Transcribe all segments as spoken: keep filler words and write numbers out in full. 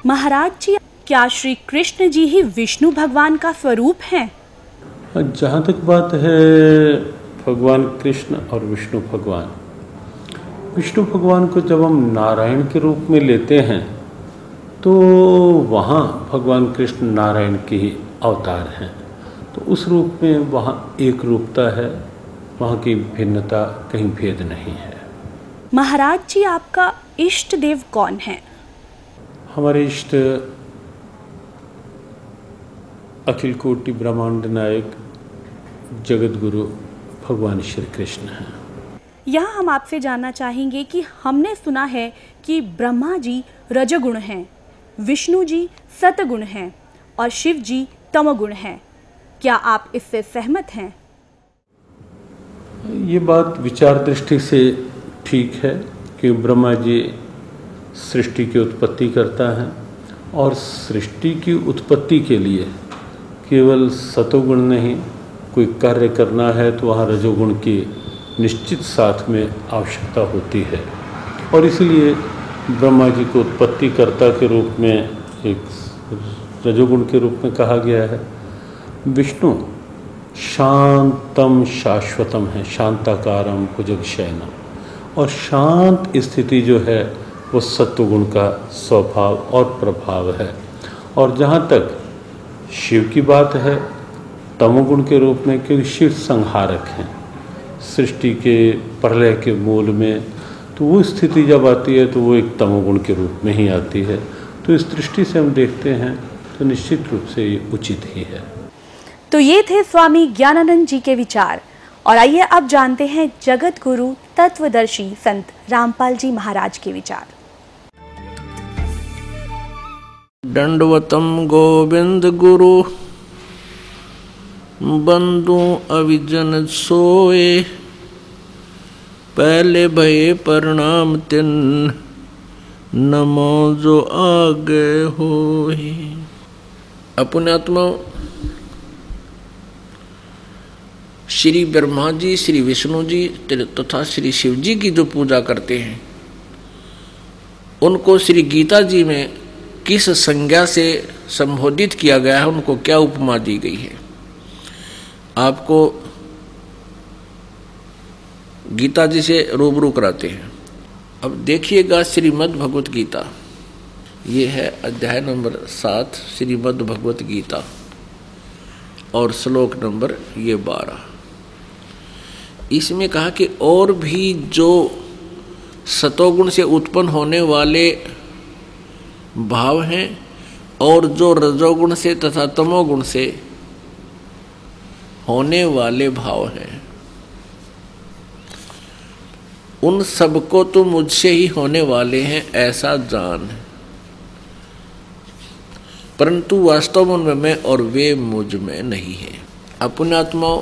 महाराज जी, क्या श्री कृष्ण जी ही विष्णु भगवान का स्वरूप हैं? जहाँ तक बात है भगवान कृष्ण और विष्णु भगवान, विष्णु भगवान को जब हम नारायण के रूप में लेते हैं तो वहाँ भगवान कृष्ण नारायण के ही अवतार हैं। तो उस रूप में वहाँ एक रूपता है, वहाँ की भिन्नता, कहीं भेद नहीं है। महाराज जी, आपका इष्ट देव कौन है? हमारे इष्ट अखिल कोटि ब्रह्मांड नायक जगत गुरु भगवान श्री कृष्ण हैं। यहाँ हम आपसे जानना चाहेंगे कि हमने सुना है कि ब्रह्मा जी रजगुण हैं, विष्णु जी सतगुण हैं और शिव जी तमोगुण हैं। क्या आप इससे सहमत हैं? ये बात विचार दृष्टि से ठीक है कि ब्रह्मा जी सृष्टि की उत्पत्ति करता है और सृष्टि की उत्पत्ति के लिए केवल सतोगुण नहीं, कोई कार्य करना है तो वहाँ रजोगुण की निश्चित साथ में आवश्यकता होती है। और इसलिए ब्रह्मा जी को उत्पत्तिकर्ता के रूप में एक रजोगुण के रूप में कहा गया है। विष्णु शांतम शाश्वतम है, शांताकारम भुजगशयनम, और शांत स्थिति जो है वो सत्वगुण का स्वभाव और प्रभाव है। और जहाँ तक शिव की बात है, तमोगुण के रूप में, क्योंकि शिव संहारक हैं सृष्टि के प्रलय के मूल में, तो वो स्थिति जब आती है तो वो एक तमोगुण के रूप में ही आती है। तो इस दृष्टि से हम देखते हैं तो निश्चित रूप से ये उचित ही है। तो ये थे स्वामी ज्ञानानंद जी के विचार। और आइए अब जानते हैं जगत गुरु तत्वदर्शी संत रामपाल जी महाराज के विचार। दंडवतम गोविंद गुरु बंधु अविजन सोए, पहले भये प्रणाम तिन नमो जो आगे होए। अपने आत्मा श्री ब्रह्मा जी, श्री विष्णु जी तथा श्री शिव जी की जो पूजा करते हैं, उनको श्री गीता जी में किस संज्ञा से संबोधित किया गया है, उनको क्या उपमा दी गई है, आपको गीता जी से रूबरू कराते हैं। अब देखिएगा श्रीमद् भगवत गीता, ये है अध्याय नंबर सात श्रीमद् भगवत गीता और श्लोक नंबर ये बारह। इसमें कहा कि और भी जो सतोगुण से उत्पन्न होने वाले भाव हैं और जो रजोगुण से तथा तमोगुण से होने वाले भाव हैं, उन सबको तो मुझसे ही होने वाले हैं ऐसा जान, परंतु वास्तव में मैं और वे मुझ में नहीं है। अपने आत्माओं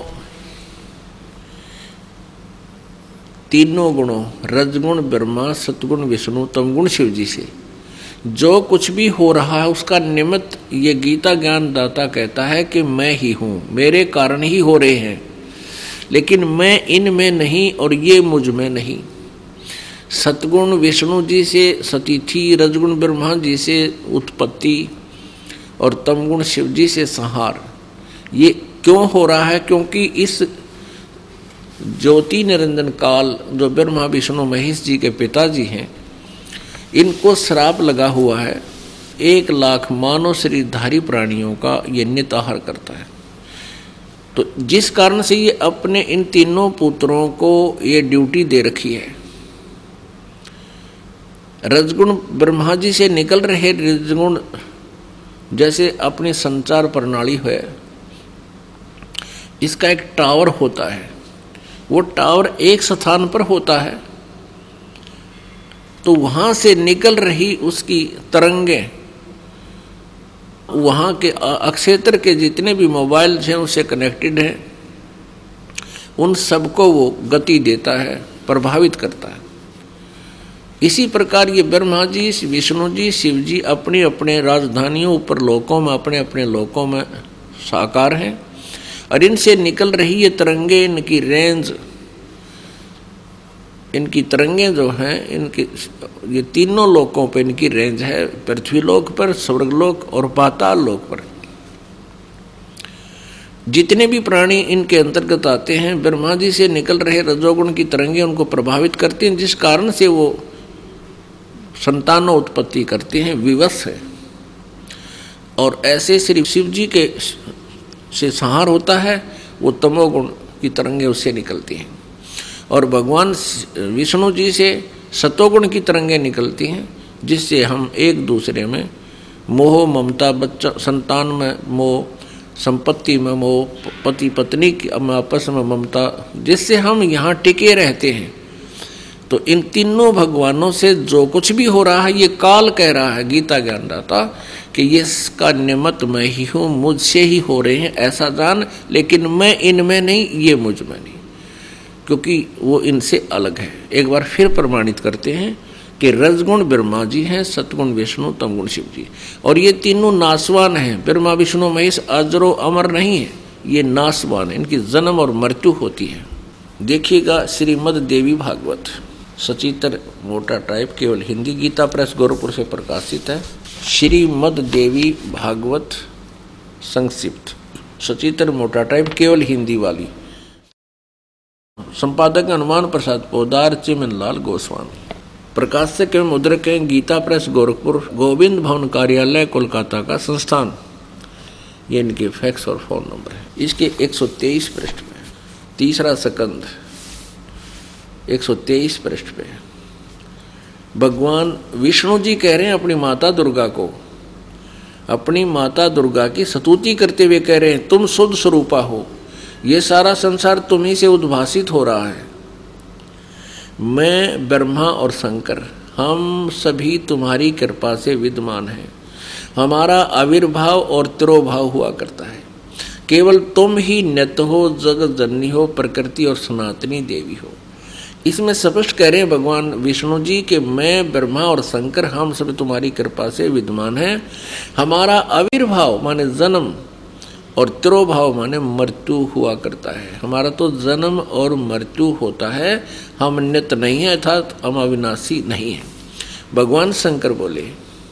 तीनों गुणों रजगुण ब्रह्मा, सतगुण विष्णु, तमगुण शिव जी से जो कुछ भी हो रहा है उसका निमित्त ये गीता ज्ञान दाता कहता है कि मैं ही हूँ, मेरे कारण ही हो रहे हैं, लेकिन मैं इनमें नहीं और ये मुझ में नहीं। सतगुण विष्णु जी से सतिथि, रजगुण ब्रह्मा जी से उत्पत्ति और तमगुण शिव जी से संहार। ये क्यों हो रहा है? क्योंकि इस ज्योति निरंजन काल जो ब्रह्मा विष्णु महेश जी के पिताजी हैं, इनको श्राप लगा हुआ है। एक लाख मानव शरीरधारी प्राणियों का ये नित आहार करता है। तो जिस कारण से ये अपने इन तीनों पुत्रों को ये ड्यूटी दे रखी है। रजगुण ब्रह्मा जी से निकल रहे रजगुण जैसे अपनी संचार प्रणाली है, इसका एक टावर होता है, वो टावर एक स्थान पर होता है, तो वहां से निकल रही उसकी तरंगे वहां के अक्षेत्र के जितने भी मोबाइल हैं उससे कनेक्टेड हैं, उन सबको वो गति देता है, प्रभावित करता है। इसी प्रकार ये ब्रह्मा जी, विष्णु जी, शिव जी अपनी अपने राजधानियों ऊपर लोकों में, अपने अपने लोकों में साकार हैं, और इनसे निकल रही ये तरंगे, इनकी रेंज इनकी तरंगें जो हैं, इनके ये तीनों लोकों पर इनकी रेंज है, पृथ्वीलोक पर, स्वर्गलोक और पाताल लोक पर। जितने भी प्राणी इनके अंतर्गत आते हैं, ब्रह्मा जी से निकल रहे रजोगुण की तरंगें उनको प्रभावित करती हैं, जिस कारण से वो संतानों उत्पत्ति करते हैं, विवश है। और ऐसे श्री शिव जी के से संहार होता है, वो तमोगुण की तरंगें उससे निकलती हैं। और भगवान विष्णु जी से सतोगुण की तरंगें निकलती हैं, जिससे हम एक दूसरे में मोह, ममता, बच्चा संतान में मोह, संपत्ति में मोह, पति पत्नी की आपस में ममता, जिससे हम यहाँ टिके रहते हैं। तो इन तीनों भगवानों से जो कुछ भी हो रहा है, ये काल कह रहा है गीता ज्ञानदाता कि ये इसका निमित्त मैं ही हूँ, मुझसे ही हो रहे हैं ऐसा जान, लेकिन मैं इनमें नहीं, ये मुझ में नहीं, क्योंकि वो इनसे अलग है। एक बार फिर प्रमाणित करते हैं कि रजगुण ब्रह्मा जी हैं, सतगुण विष्णु, तमगुण शिव जी, और ये तीनों नासवान हैं। ब्रह्मा विष्णु महेश अजरो अमर नहीं है, ये नासवान है, इनकी जन्म और मृत्यु होती है। देखिएगा श्रीमद देवी भागवत, सचित्र मोटा टाइप, केवल हिंदी, गीता प्रेस गोरखपुर से प्रकाशित है। श्रीमद देवी भागवत संक्षिप्त, सचित्र मोटा टाइप, केवल हिंदी वाली, संपादक हनुमान प्रसाद पोदार, चिमनलाल गोस्वामी, प्रकाशक एवं मुद्रक हैं गीता प्रेस गोरखपुर, गोविंद भवन कार्यालय कोलकाता का संस्थान। ये इनके फैक्स और फोन नंबर है। इसके एक सौ तेईस पृष्ठ में, तीसरा सकंद एक सौ तेईस पृष्ठ पे भगवान विष्णु जी कह रहे हैं अपनी माता दुर्गा को, अपनी माता दुर्गा की स्तुति करते हुए कह रहे हैं, तुम शुद्ध स्वरूपा हो, ये सारा संसार तुम्ही से उद्भासित हो रहा है। मैं ब्रह्मा और शंकर हम सभी तुम्हारी कृपा से विद्यमान हैं। हमारा आविर्भाव और तिरोभाव हुआ करता है। केवल तुम ही नित्य हो, जगत जननी हो, प्रकृति और सनातनी देवी हो। इसमें स्पष्ट कह रहे हैं भगवान विष्णु जी कि मैं ब्रह्मा और शंकर हम सब तुम्हारी कृपा से विद्यमान हैं। हमारा आविर्भाव माने जन्म और तिरोभाव माने मृत्यु हुआ करता है। हमारा तो जन्म और मृत्यु होता है, हम नित्य नहीं है, अर्थात हम अविनाशी नहीं है। भगवान शंकर बोले,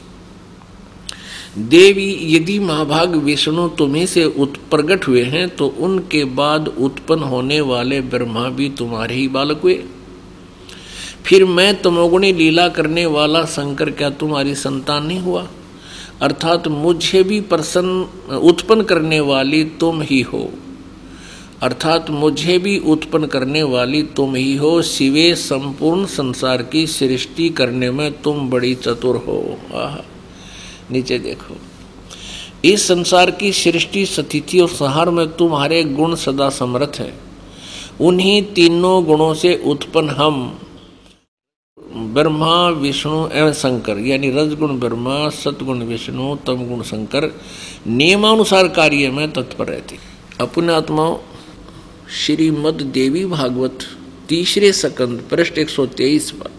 देवी यदि महाभाग विष्णु तुम्हें से उत्प्रगट हुए हैं तो उनके बाद उत्पन्न होने वाले ब्रह्मा भी तुम्हारे ही बालक हुए। फिर मैं तमोगुणी लीला करने वाला शंकर क्या तुम्हारी संतान नहीं हुआ? अर्थात मुझे भी प्रसन्न उत्पन्न करने वाली तुम ही हो, अर्थात मुझे भी उत्पन्न करने वाली तुम ही हो। शिवे संपूर्ण संसार की सृष्टि करने में तुम बड़ी चतुर हो। आह, नीचे देखो, इस संसार की सृष्टि, स्थिति और संहार में तुम्हारे गुण सदा समर्थ है। उन्हीं तीनों गुणों से उत्पन्न हम ब्रह्मा विष्णु एवं शंकर, यानी रजगुण ब्रह्मा, सतगुण विष्णु, तमगुण शंकर नियमानुसार कार्य में तत्पर रहते। अपने आत्माओं, श्रीमद देवी भागवत तीसरे सकंद पृष्ठ एक सौ तेईस पर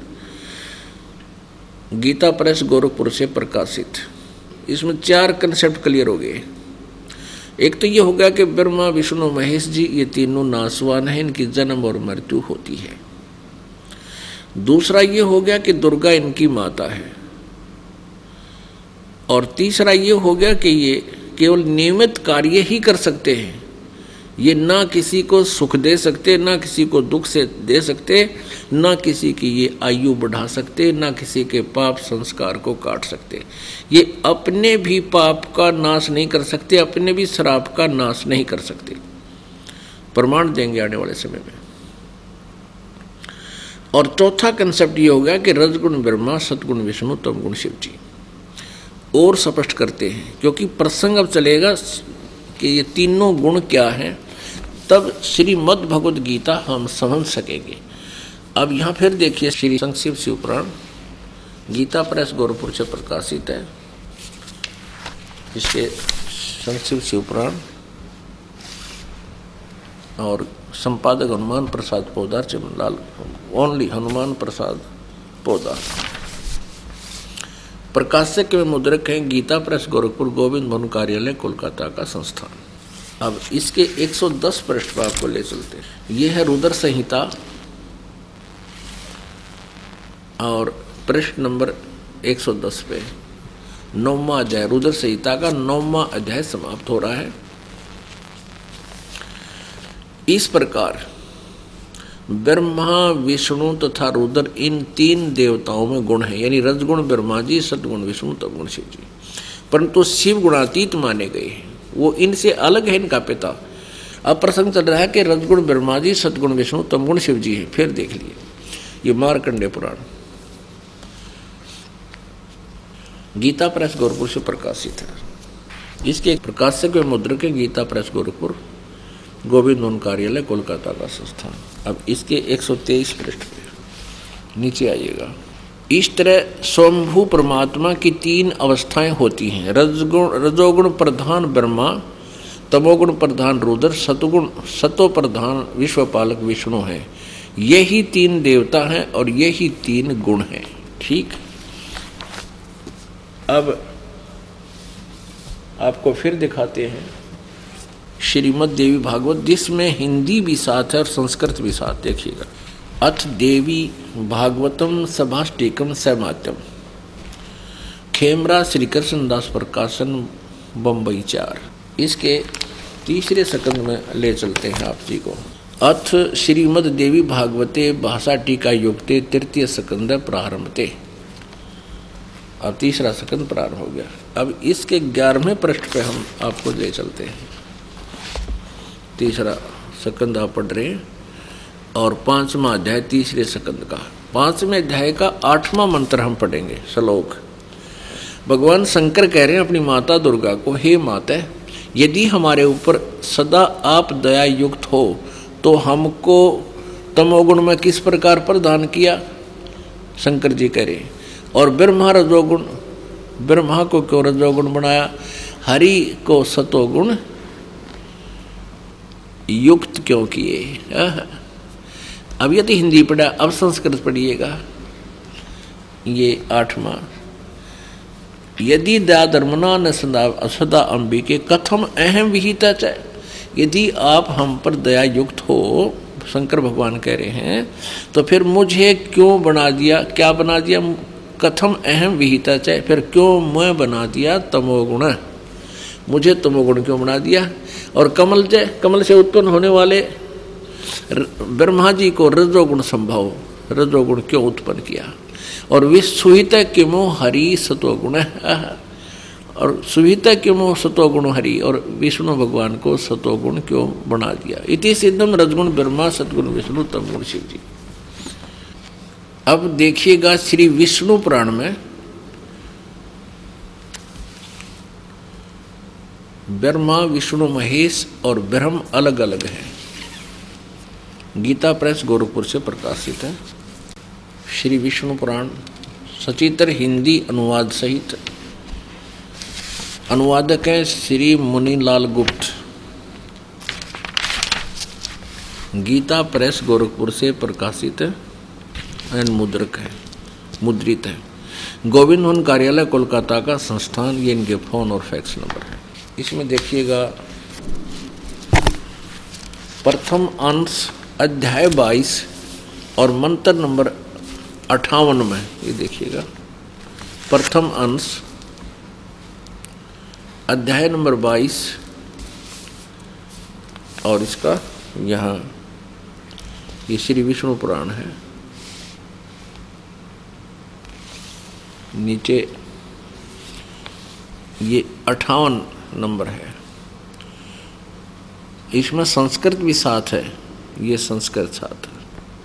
गीता प्रेस गोरखपुर से प्रकाशित। इसमें चार कंसेप्ट क्लियर हो गए। एक तो ये हो गया कि ब्रह्मा विष्णु महेश जी ये तीनों नासवान हैं, इनकी जन्म और मृत्यु होती है। दूसरा ये हो गया कि दुर्गा इनकी माता है। और तीसरा ये हो गया कि ये केवल नियमित कार्य ही कर सकते हैं। ये ना किसी को सुख दे सकते, ना किसी को दुख से दे सकते, ना किसी की ये आयु बढ़ा सकते, ना किसी के पाप संस्कार को काट सकते। ये अपने भी पाप का नाश नहीं कर सकते, अपने भी श्राप का नाश नहीं कर सकते। प्रमाण देंगे आने वाले समय में। और चौथा कंसेप्ट ये हो गया कि रजगुण ब्रह्मा, सतगुण विष्णु, तमगुण शिव जी। और स्पष्ट करते हैं, क्योंकि प्रसंग अब चलेगा कि ये तीनों गुण क्या हैं, तब श्रीमद् भगवद गीता हम समझ सकेंगे। अब यहाँ फिर देखिए, श्री संक्षिप्त शिवपुराण गीता प्रेस गोरखपुर से प्रकाशित है। इसके संक्षिप्त शिवपुराण और संपादक हनुमान प्रसाद पोदार, चिमनलाल, ओनली हनुमान प्रसाद पोदार। प्रकाशक एवं मुद्रक हैं गीता प्रेस गोरखपुर, गोविंद भवन कार्यालय कोलकाता का संस्थान। अब इसके एक सौ दस पृष्ठ पर आपको ले चलते हैं। यह है रुद्र संहिता और प्रश्न नंबर एक सौ दस पे नौवां अध्याय रुद्र संहिता का नौवां अध्याय समाप्त हो रहा है। इस प्रकार ब्रह्मा, विष्णु तथा रुद्र इन तीन देवताओं में गुण है, यानी रजगुण ब्रह्मा जी, सतगुण विष्णु, तमगुण शिव जी। परंतु शिव गुणातीत माने गए हैं, वो इनसे अलग है, इनका पिता। अब प्रसंग चल रहा है कि रजगुण ब्रह्मा जी, सतगुण विष्णु, तमगुण शिव जी है। फिर देख लिए ये मार्कंडेय पुराण गीता प्रेस गोरखपुर से प्रकाशित है। इसके एक प्रकाशक व मुद्रक है गीता प्रेस गोरखपुर, गोविंद वन कार्यालय, कोलकाता का संस्थान। अब इसके एक सौ तेईस पृष्ठ पे नीचे आइएगा। इस तरह स्वयंभू परमात्मा की तीन अवस्थाएं होती हैं। रजगुण रजोगुण प्रधान ब्रह्मा, तमोगुण प्रधान रुद्र, सतगुण सतो प्रधान विश्वपालक विष्णु हैं। यही तीन देवता हैं और यही तीन गुण हैं। ठीक, अब आपको फिर दिखाते हैं श्रीमद् देवी भागवत, जिसमें हिंदी भी साथ है और संस्कृत भी साथ। देखिएगा, अथ देवी भागवतम सभाष्टिकम सैमात्यम, खेमरा श्री कृष्ण दास प्रकाशन, बम्बई चार। इसके तीसरे सकंद में ले चलते हैं आप जी को। अथ श्रीमद् देवी भागवते भाषा टीका युक्ते तृतीय सकंद प्रारंभते। अब तीसरा सकंद प्रारंभ हो गया। अब इसके ग्यारहवें पृष्ठ पे हम आपको ले चलते हैं। तीसरा सकंद आप पढ़ रहे हैं और पांचवा अध्याय तीसरे सकंद का, पांचवें अध्याय का आठवां मंत्र हम पढ़ेंगे। श्लोक भगवान शंकर कह रहे हैं अपनी माता दुर्गा को, हे माता, यदि हमारे ऊपर सदा आप दया युक्त हो तो हमको तमोगुण में किस प्रकार प्रदान किया? शंकर जी कह रहे। और ब्रह्मा रजोगुण, ब्रह्मा को क्यों रजोगुण बनाया? हरि को सतोगुण युक्त क्यों किए? अब ये तो हिंदी पढ़ा, अब संस्कृत पढ़िएगा। ये आठवां, यदि दया धर्मना न सदा सदा अंबिके कथम अहम विहिता च, यदि आप हम पर दया युक्त हो, शंकर भगवान कह रहे हैं, तो फिर मुझे क्यों बना दिया? क्या बना दिया? कथम अहम विहिता च, फिर क्यों मैं बना दिया तमोगुण? मुझे तमोगुण क्यों बना दिया? और कमल से कमल से उत्पन्न होने वाले ब्रह्मा जी को रजोगुण संभव, रजोगुण क्यों उत्पन्न किया? और विश्वहित किमो हरि सतोगुण, और सुहित किमो सतोगुण हरि, और विष्णु भगवान को सतोगुण क्यों बना दिया? इति सिद्धम रजगुण ब्रह्मा सतगुण विष्णु तमगुण शिव जी। अब देखिएगा श्री विष्णु पुराण में ब्रह्मा विष्णु महेश और ब्रह्म अलग अलग हैं। गीता प्रेस गोरखपुर से प्रकाशित है। श्री विष्णु पुराण सचित्र हिंदी अनुवाद सहित, अनुवादक हैं श्री मुनीलाल गुप्त। गीता प्रेस गोरखपुर से प्रकाशित है एंड मुद्रक है, मुद्रित है। गोविंद वन कार्यालय कोलकाता का संस्थान। ये इनके फोन और फैक्स नंबर है। इसमें देखिएगा प्रथम अंश अध्याय बाईस और मंत्र नंबर अट्ठावन में, ये देखिएगा प्रथम अंश अध्याय नंबर बाईस और इसका यहाँ ये श्री विष्णु पुराण है। नीचे ये अट्ठावन नंबर है। इसमें संस्कृत भी साथ है, ये संस्कृत साथ है।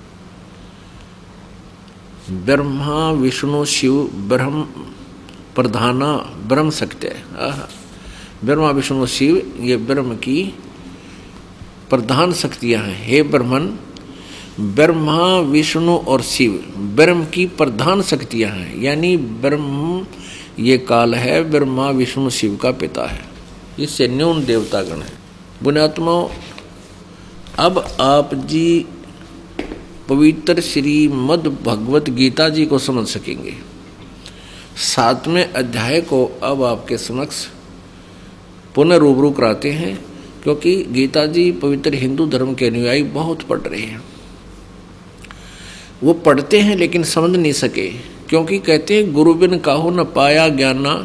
ब्रह्मा विष्णु शिव ब्रह्म प्रधाना ब्रह्म शक्ति है। ब्रह्मा विष्णु शिव ये ब्रह्म की प्रधान शक्तियां हैं। हे ब्रह्मन, ब्रह्मा विष्णु और शिव ब्रह्म की प्रधान शक्तियां हैं, यानी ब्रह्म ये काल है, ब्रह्मा विष्णु शिव का पिता है। इससे न्यून देवतागण है। पुण्यात्मा, अब आप जी पवित्र श्रीमद् भगवत गीता जी को समझ सकेंगे। सातवें अध्याय को अब आपके समक्ष पुनः रूबरू कराते हैं, क्योंकि गीता जी पवित्र हिंदू धर्म के अनुयायी बहुत पढ़ रहे हैं। वो पढ़ते हैं लेकिन समझ नहीं सके, क्योंकि कहते हैं गुरु बिन काहू न पाया ज्ञाना,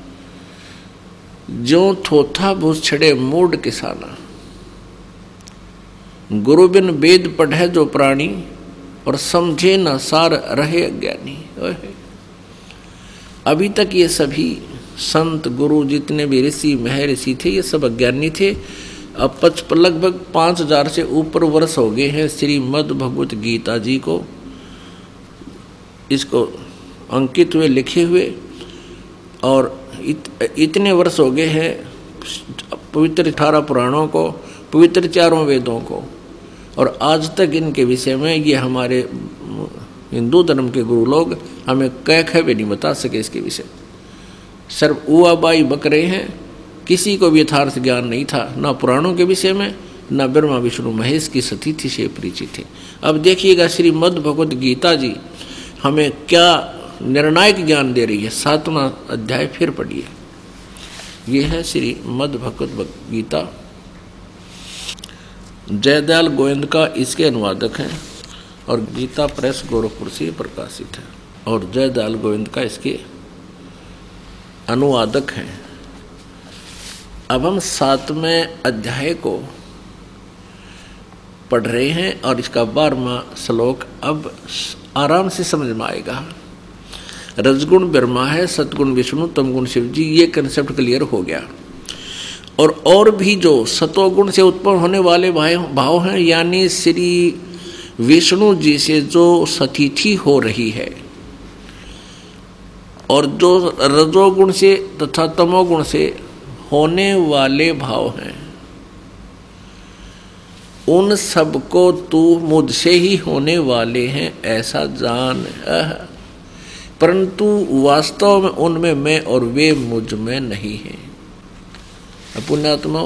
जो थोथा भूस छड़े मूड किसाना। गुरु बिन वेद पढ़े जो प्राणी, और समझे न सार रहे अज्ञानी। अभी तक ये सभी संत गुरु जितने भी ऋषि महर्षि थे ये सब अज्ञानी थे। अब पच लगभग पाँच हजार से ऊपर वर्ष हो गए हैं श्रीमद् भगवत गीता जी को, इसको अंकित हुए लिखे हुए, और इत, इतने वर्ष हो गए हैं पवित्र अठारह पुराणों को, पवित्र चारों वेदों को, और आज तक इनके विषय में ये हमारे हिंदू धर्म के गुरु लोग हमें कह कह भी नहीं बता सके इसके विषय। सिर्फ उआबाई बक रहे हैं, किसी को भी यथार्थ ज्ञान नहीं था, ना पुराणों के विषय में, ना ब्रह्मा विष्णु महेश की सतीथि से परिचित थे। अब देखिएगा श्रीमद् भगवत गीता जी हमें क्या निर्णायक ज्ञान दे रही है। सातवां अध्याय फिर पढ़िए, ये है श्रीमद् भगवत गीता। जयदयाल गोविंद का इसके अनुवादक हैं और गीता प्रेस गोरखपुर से प्रकाशित है, और जयदयाल गोविंद का इसके अनुवादक हैं। अब हम सातवें अध्याय को पढ़ रहे हैं और इसका बारहवां श्लोक अब आराम से समझ में आएगा। रजगुण ब्रह्मा है, सतगुण विष्णु, तमगुण शिव जी, ये कंसेप्ट क्लियर हो गया। और और भी जो सतोगुण से उत्पन्न होने वाले भाव हैं, यानी श्री विष्णु जी से जो सतीथि हो रही है, और जो रजोगुण से तथा तमोगुण से होने वाले भाव हैं, उन सबको तू मुझसे ही होने वाले हैं ऐसा जान, परंतु वास्तव में उनमें मैं और वे मुझ में नहीं हैं। पुण्यात्मा,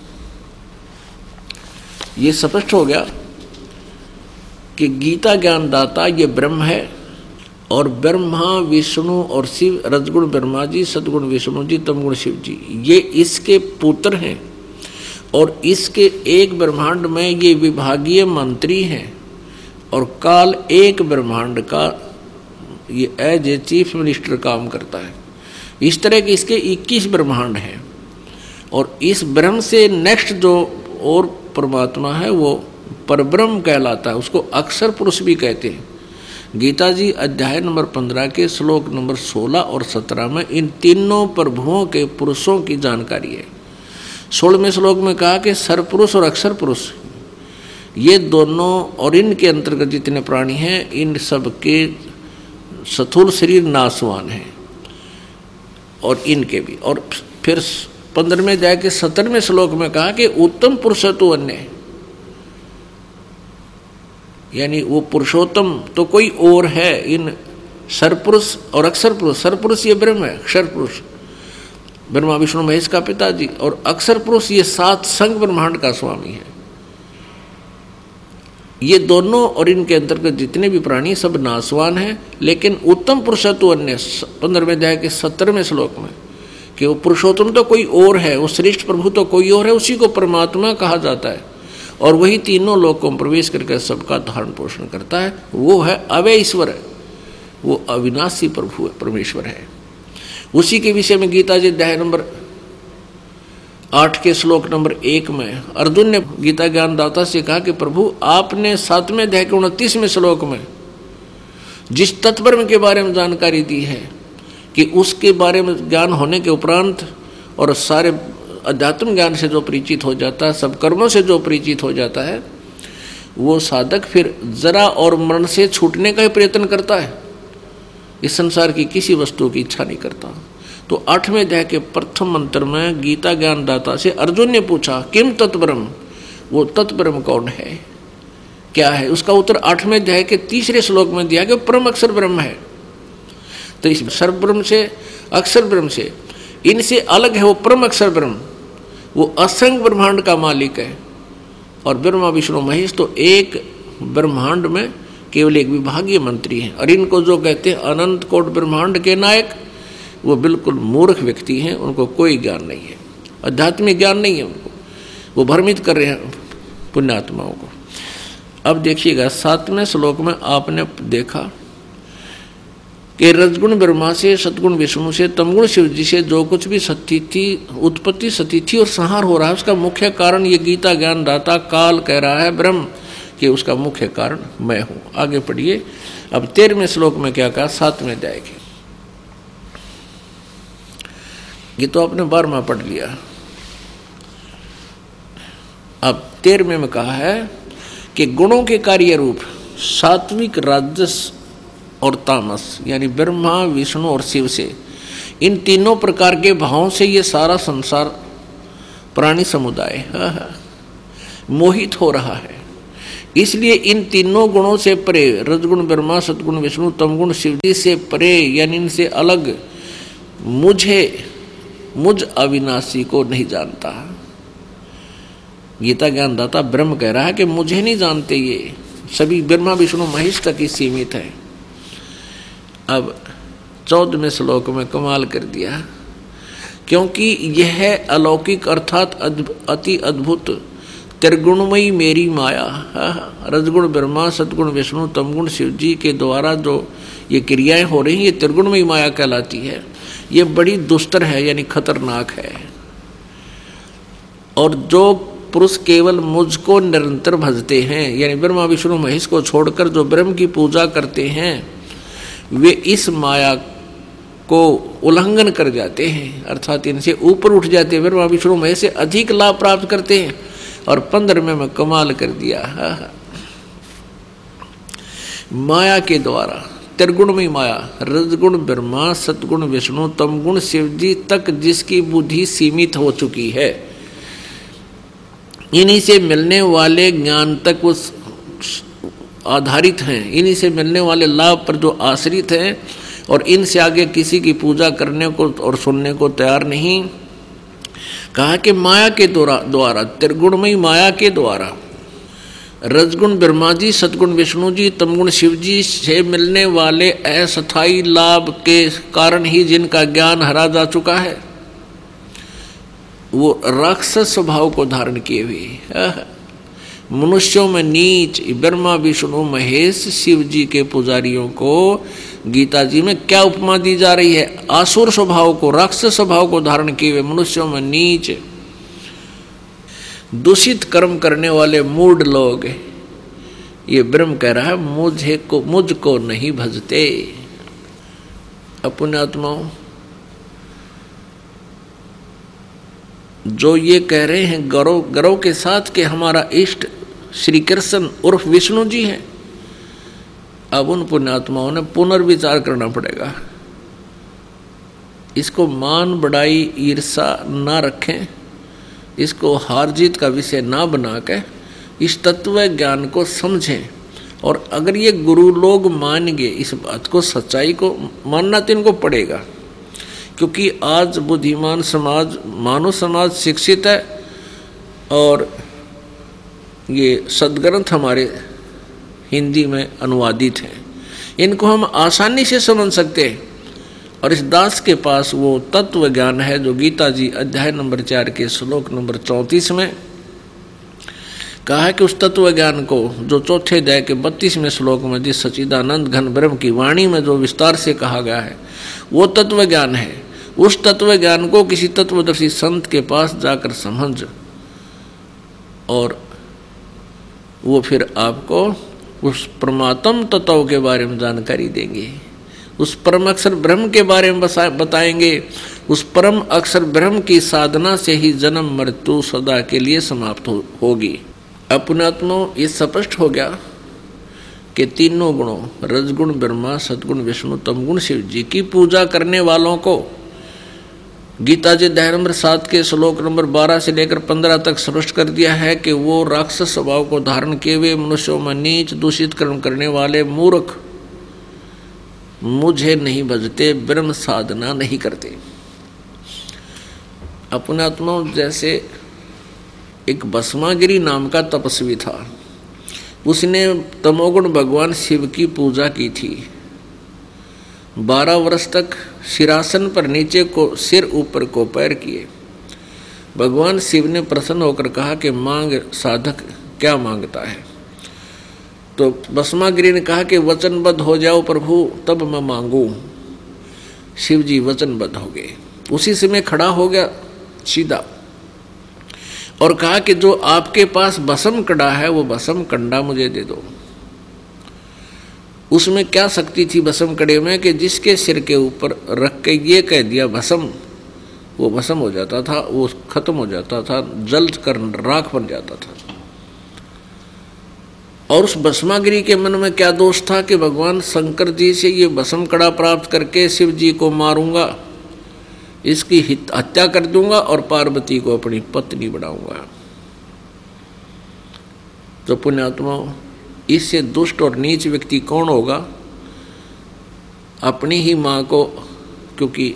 ये स्पष्ट हो गया कि गीता ज्ञान दाता ये ब्रह्म है, और ब्रह्मा विष्णु और शिव, रजगुण ब्रह्मा जी, सदगुण विष्णु जी, तमगुण शिव जी, ये इसके पुत्र हैं, और इसके एक ब्रह्मांड में ये विभागीय मंत्री हैं, और काल एक ब्रह्मांड का ये एज ए चीफ मिनिस्टर काम करता है। इस तरह के इसके इक्कीस ब्रह्मांड हैं, और इस ब्रह्म से नेक्स्ट जो और परमात्मा है वो परब्रह्म कहलाता है, उसको अक्षर पुरुष भी कहते हैं। गीता जी अध्याय नंबर पंद्रह के श्लोक नंबर सोलह और सत्रह में इन तीनों प्रभुओं के पुरुषों की जानकारी है। सोलहवें श्लोक में कहा कि सरपुरुष और अक्षर पुरुष, ये दोनों और इनके अंतर्गत जितने प्राणी हैं, इन सब के स्थूल शरीर नाशवान हैं, और इनके भी। और फिर पंद्रहवें अध्याय के सत्रहवें श्लोक में कहा कि उत्तम पुरुष तो अन्य, यानी वो पुरुषोत्तम तो कोई और है इन सरपुरुष और अक्षर पुरुष। सरपुरुष ये ब्रह्म है, अक्षर पुरुष ब्रह्मा विष्णु महेश का पिताजी, और अक्षर पुरुष ये सात संग ब्रह्मांड का स्वामी है। ये दोनों और इनके अंतर्गत जितने भी प्राणी सब नाशवान हैं, लेकिन उत्तम पुरुष तो अन्य, पंद्रहवें अध्याय के सत्तरवें श्लोक में, कि वो पुरुषोत्तम तो कोई और है, वो श्रेष्ठ प्रभु तो कोई और है, उसी को परमात्मा कहा जाता है, और वही तीनों लोकों में प्रवेश करके सबका धारण पोषण करता है। वो है अव्यय ईश्वर है, वो अविनाशी प्रभु है, परमेश्वर है। उसी के विषय में गीता जी अध्याय नंबर आठ के श्लोक नंबर एक में अर्जुन ने गीता ज्ञान दाता से कहा कि प्रभु आपने सातवें अध्याय के उनतीसवें श्लोक में जिस तत्ब्रह्म के बारे में जानकारी दी है कि उसके बारे में ज्ञान होने के उपरांत और सारे अध्यात्म ज्ञान से जो परिचित हो जाता है, सब कर्मों से जो परिचित हो जाता है, वो साधक फिर जरा और मरण से छूटने का ही प्रयत्न करता है, इस संसार की किसी वस्तु की इच्छा नहीं करता। तो आठवें अध्याय के प्रथम मंत्र में गीता ज्ञान दाता से अर्जुन ने पूछा किम तत्ब्रह्म, वो तत्ब्रह्म कौन है, क्या है? उसका उत्तर आठवें अध्याय के तीसरे श्लोक में दिया कि परम अक्षर ब्रह्म है। तो इस सर्व ब्रह्म से, अक्षर ब्रह्म से, इनसे अलग है वो परम अक्षर ब्रह्म, वो असंख्य ब्रह्मांड का मालिक है। और ब्रह्मा विष्णु महेश तो एक ब्रह्मांड में केवल एक विभागीय मंत्री हैं, और इनको जो कहते हैं अनंत कोट ब्रह्मांड के नायक, वो बिल्कुल मूर्ख व्यक्ति हैं, उनको कोई ज्ञान नहीं है, आध्यात्मिक ज्ञान नहीं है उनको, वो भ्रमित कर रहे हैं पुण्यात्माओं को। अब देखिएगा सातवें श्लोक में आपने देखा कि रजगुण ब्रह्मा से, सतगुण विष्णु से, तमगुण शिव जी से जो कुछ भी सती थी, उत्पत्ति सती थी और संहार हो रहा है, उसका मुख्य कारण ये गीता ज्ञान दाता काल कह रहा है ब्रह्म कि उसका मुख्य कारण मैं हूं। आगे पढ़िए। अब तेरहवें श्लोक में क्या कहा, सातवें अध्याय के, ये तो आपने बारहवां पढ़ लिया। अब तेरहवें में कहा है कि गुणों के कार्य रूप सात्विक, राजस और तामस, यानी ब्रह्मा, विष्णु और शिव से, इन तीनों प्रकार के भावों से ये सारा संसार प्राणी समुदाय मोहित हो रहा है। इसलिए इन तीनों गुणों से परे, रजगुण ब्रह्मा, सतगुण विष्णु, तमगुण शिव जी से परे, यानी इनसे अलग मुझे, मुझ अविनाशी को नहीं जानता। गीता ज्ञान दाता ब्रह्म कह रहा है कि मुझे नहीं जानते, ये सभी ब्रह्मा विष्णु महेश तक ही सीमित है। अब चौदहवें श्लोक में कमाल कर दिया, क्योंकि यह अलौकिक अर्थात अति अद्भुत त्रिगुणमयी मेरी माया, रजगुण ब्रह्मा, सतगुण विष्णु, तमगुण शिव जी के द्वारा जो ये क्रियाएं हो रही हैं, ये त्रिगुणमयी माया कहलाती है। ये बड़ी दुष्टर है, यानी खतरनाक है। और जो पुरुष केवल मुझको निरंतर भजते हैं, यानी ब्रह्मा विष्णु महेश को छोड़कर जो ब्रह्म की पूजा करते हैं, वे इस माया को उल्लंघन कर जाते हैं, अर्थात इनसे ऊपर उठ जाते हैं, ब्रह्मा विष्णु महेश से अधिक लाभ प्राप्त करते हैं। और पंद्रहवें में कमाल कर दिया, माया के द्वारा, त्रिगुणमयी माया, रजगुण ब्रह्मा, सतगुण विष्णु, तमगुण शिव जी तक जिसकी बुद्धि सीमित हो चुकी है, इन्हीं से मिलने वाले ज्ञान तक वो आधारित हैं, इन्हीं से मिलने वाले लाभ पर जो आश्रित हैं, और इनसे आगे किसी की पूजा करने को और सुनने को तैयार नहीं। कहा कि माया के द्वारा, त्रिगुणमयी माया के द्वारा, रजगुण ब्रह्मा जी, सतगुण विष्णु जी, तमगुण शिव जी से मिलने वाले अस्थायी लाभ के कारण ही जिनका ज्ञान हरा जा चुका है, वो राक्षस स्वभाव को धारण किए हुए मनुष्यों में नीच ब्रह्मा विष्णु महेश शिव जी के पुजारियों को गीता जी में क्या उपमा दी जा रही है, आसुर स्वभाव को, राक्षस स्वभाव को धारण किए हुए मनुष्यों में नीच दूषित कर्म करने वाले मूढ़ लोग, ये ब्रह्म कह रहा है मुझे को मुझको नहीं भजते। अपने आत्माओं, जो ये कह रहे हैं गौरव गौरव के साथ कि हमारा इष्ट श्री कृष्ण उर्फ विष्णु जी हैं, अब उन पुण्यात्माओं ने पुनर्विचार करना पड़ेगा। इसको मान बढ़ाई ईर्षा ना रखें, इसको हार जीत का विषय ना बना के इस तत्व ज्ञान को समझें। और अगर ये गुरु लोग मान गए इस बात को, सच्चाई को मानना तो इनको पड़ेगा, क्योंकि आज बुद्धिमान समाज, मानव समाज शिक्षित है और ये सदग्रंथ हमारे हिंदी में अनुवादित हैं, इनको हम आसानी से समझ सकते हैं। और इस दास के पास वो तत्व ज्ञान है जो गीता जी अध्याय नंबर चार के श्लोक नंबर चौंतीस में कहा है कि उस तत्व ज्ञान को जो चौथे अध्याय के बत्तीसवें श्लोक में जिस सच्चिदानंद घन ब्रह्म की वाणी में जो विस्तार से कहा गया है, वो तत्व ज्ञान है। उस तत्व ज्ञान को किसी तत्वदर्शी संत के पास जाकर समझ, और वो फिर आपको उस परमात्म तत्व के बारे में जानकारी देंगे, उस परम अक्षर ब्रह्म के बारे में बताएंगे। उस परम अक्षर ब्रह्म की साधना से ही जन्म मृत्यु सदा के लिए समाप्त हो, होगी। अपने आत्मा ये स्पष्ट हो गया कि तीनों गुणों, रजगुण ब्रह्मा, सतगुण विष्णु, तमगुण शिव जी की पूजा करने वालों को गीता जी अध्याय नंबर सात के श्लोक नंबर बारह से लेकर पंद्रह तक स्पष्ट कर दिया है कि वो राक्षस स्वभाव को धारण किए हुए मनुष्यों में नीच दूषित कर्म करने वाले मूर्ख मुझे नहीं भजते, ब्रह्म साधना नहीं करते। अपने आत्मा जैसे एक भस्मागिरी नाम का तपस्वी था, उसने तमोगुण भगवान शिव की पूजा की थी। बारह वर्ष तक सिरासन पर नीचे को सिर ऊपर को पैर किए। भगवान शिव ने प्रसन्न होकर कहा कि मांग साधक क्या मांगता है। तो भस्मागिरी ने कहा कि वचनबद्ध हो जाओ प्रभु, तब मैं मांगू। शिव जी वचनबद्ध हो गए। उसी समय खड़ा हो गया सीधा और कहा कि जो आपके पास भस्म कड़ा है वो भस्म कंडा मुझे दे दो। उसमें क्या शक्ति थी भस्म कड़े में कि जिसके सिर के ऊपर रख के ये कह दिया भस्म, वो भस्म हो जाता था, वो खत्म हो जाता था, जल कर राख बन जाता था। और उस भस्मागिरी के मन में क्या दोष था कि भगवान शंकर जी से ये भस्म कड़ा प्राप्त करके शिव जी को मारूंगा, इसकी हत्या कर दूंगा और पार्वती को अपनी पत्नी बनाऊंगा। तो पुण्यात्मा, इससे दुष्ट और नीच व्यक्ति कौन होगा? अपनी ही माँ को, क्योंकि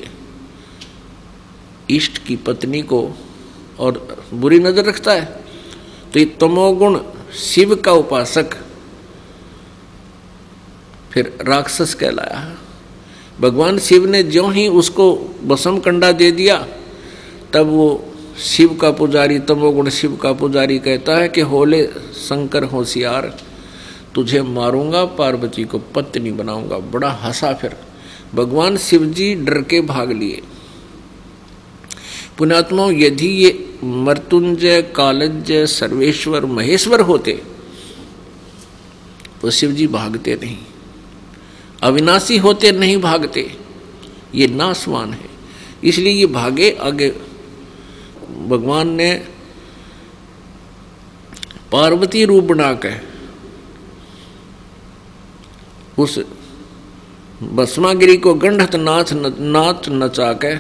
इष्ट की पत्नी को और बुरी नजर रखता है। तो ये तमोगुण शिव का उपासक फिर राक्षस कहलाया। भगवान शिव ने ज्यों ही उसको भस्म कंडा दे दिया, तब वो शिव का पुजारी, तमोगुण शिव का पुजारी कहता है कि होले शंकर होशियार, तुझे मारूंगा, पार्वती को पत्नी बनाऊंगा। बड़ा हंसा। फिर भगवान शिव जी डर के भाग लिए। पुण्यात्माओं, यदि ये मृत्युंजय, कालज्ञ, सर्वेश्वर, महेश्वर होते तो शिव जी भागते नहीं। अविनाशी होते नहीं भागते, ये नाशवान है, इसलिए ये भागे आगे। भगवान ने पार्वती रूप बनाकर उस भस्मागिरी को गंढत नाच नाच नचा के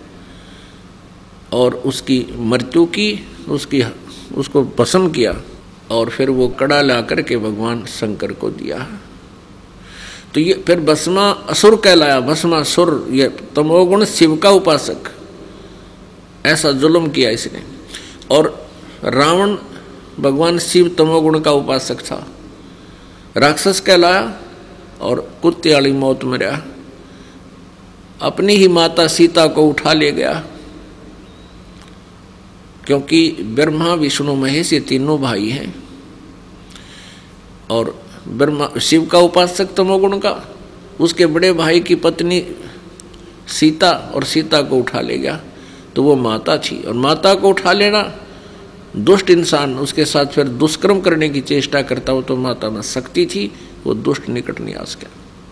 और उसकी मृत्यु की, उसकी उसको भस्म किया और फिर वो कड़ा ला करके भगवान शंकर को दिया। तो ये फिर भस्मा असुर कहलाया। भस्मासुर, ये तमोगुण शिव का उपासक, ऐसा जुल्म किया इसने। और रावण भगवान शिव तमोगुण का उपासक था, राक्षस कहलाया और कुत्ते वाली मौत मरा। अपनी ही माता सीता को उठा ले गया, क्योंकि ब्रह्मा विष्णु महेश ये तीनों भाई हैं। और ब्रह्मा शिव का उपासक तमोगुण का, उसके बड़े भाई की पत्नी सीता, और सीता को उठा ले गया। तो वो माता थी, और माता को उठा लेना, दुष्ट इंसान उसके साथ फिर दुष्कर्म करने की चेष्टा करता हो तो माता में शक्ति थी, वो दुष्ट निकट नहीं आ सका।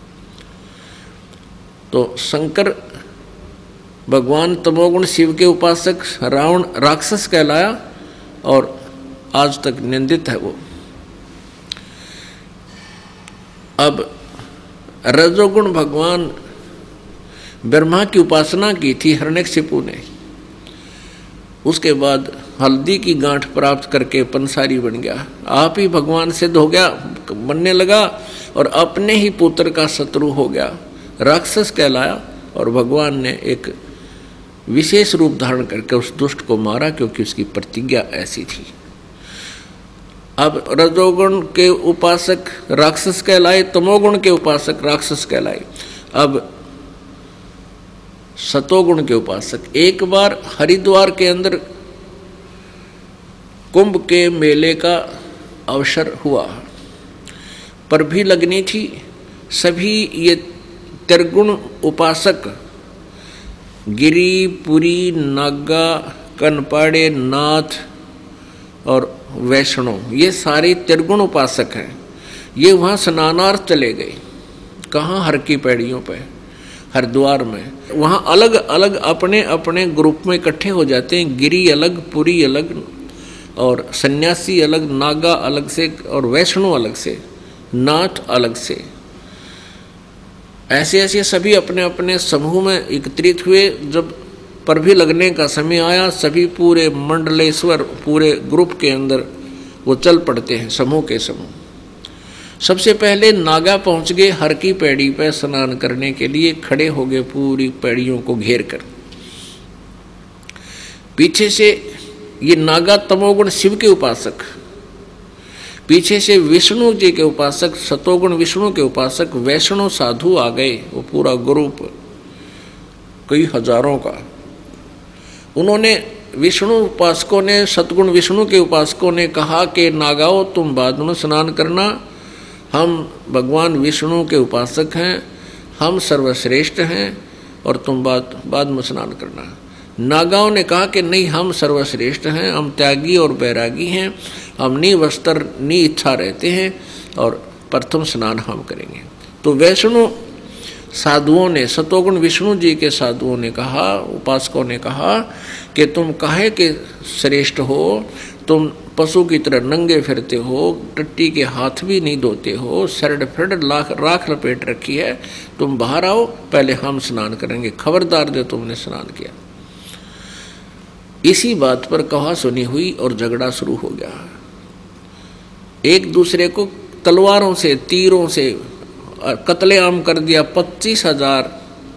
तो शंकर भगवान तमोगुण शिव के उपासक, रावण राक्षस कहलाया और आज तक निंदित है वो। अब रजोगुण भगवान ब्रह्मा की उपासना की थी हिरण्यकशिपु ने। उसके बाद हल्दी की गांठ प्राप्त करके पंसारी बन गया, आप ही भगवान सिद्ध हो गया, बनने लगा और अपने ही पुत्र का शत्रु हो गया, राक्षस कहलाया। और भगवान ने एक विशेष रूप धारण करके उस दुष्ट को मारा, क्योंकि उसकी प्रतिज्ञा ऐसी थी। अब रजोगुण के उपासक राक्षस कहलाए, तमोगुण के उपासक राक्षस कहलाए। अब सतोगुण के उपासक। एक बार हरिद्वार के अंदर कुंभ के मेले का अवसर हुआ, पर भी लगनी थी। सभी ये त्रिगुण उपासक गिरी, पुरी, नागा, कनपाड़े, नाथ और वैष्णव, ये सारे त्रिगुण उपासक हैं। ये वहाँ स्नानार्थ चले गए। कहाँ? हर की पैड़ियों पे, हरिद्वार में। वहाँ अलग अलग अपने अपने ग्रुप में इकट्ठे हो जाते हैं। गिरी अलग, पुरी अलग, और सन्यासी अलग, नागा अलग से, और वैष्णव अलग से, नाथ अलग से। ऐसे ऐसे सभी अपने अपने समूह में एकत्रित हुए। जब परभी लगने का समय आया, सभी पूरे मंडलेश्वर, पूरे ग्रुप के अंदर वो चल पड़ते हैं, समूह के समूह। सबसे पहले नागा पहुंच गए हर की पैड़ी पर स्नान करने के लिए, खड़े हो गए पूरी पैड़ियों को घेर कर। पीछे से ये नागा तमोगुण शिव के उपासक, पीछे से विष्णु जी के उपासक, सतोगुण विष्णु के उपासक वैष्णव साधु आ गए। वो पूरा ग्रुप कई हजारों का। उन्होंने विष्णु उपासकों ने, सतगुण विष्णु के उपासकों ने कहा कि नागाओ तुम बाद में स्नान करना, हम भगवान विष्णु के उपासक हैं, हम सर्वश्रेष्ठ हैं और तुम बाद बाद में स्नान करना। नागाओं ने कहा कि नहीं, हम सर्वश्रेष्ठ हैं, हम त्यागी और बैरागी हैं, हम नी वस्त्र नी इच्छा रहते हैं और प्रथम स्नान हम करेंगे। तो वैष्णु साधुओं ने, सतोगुण विष्णु जी के साधुओं ने कहा, उपासकों ने कहा कि तुम काहे के श्रेष्ठ हो, तुम पशु की तरह नंगे फिरते हो, टट्टी के हाथ भी नहीं धोते हो, सरड फिरड लाख राख लपेट रखी है, तुम बाहर आओ, पहले हम स्नान करेंगे, खबरदार जो तुमने स्नान किया। इसी बात पर कहा सुनी हुई और झगड़ा शुरू हो गया। एक दूसरे को तलवारों से, तीरों से कत्लेआम कर दिया। पच्चीस हजार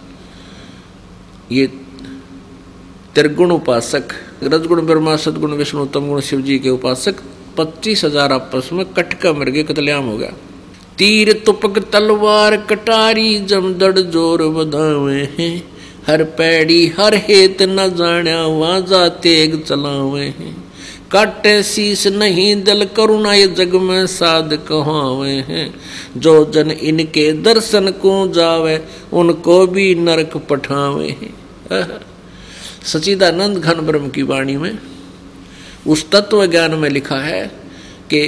ये त्रिगुण उपासक, रजगुण ब्रह्मा, सदगुण विष्णु, तमगुण शिव जी के उपासक पच्चीस हजार आपस में कटका मर गए, कत्लेआम हो गया। तीर तुपक तलवार कटारी जमदड़ जोर बधावे हैं, हर पैड़ी हर हेत न जाण्या वाजा तेग चलावे हैं, काटे शीस नहीं दल करुणा ये जग में साध कहावे हैं, जो जन इनके दर्शन को जावे उनको भी नरक पठावे हैं। सच्चिदानंद घन ब्रह्म की वाणी में उस तत्व ज्ञान में लिखा है कि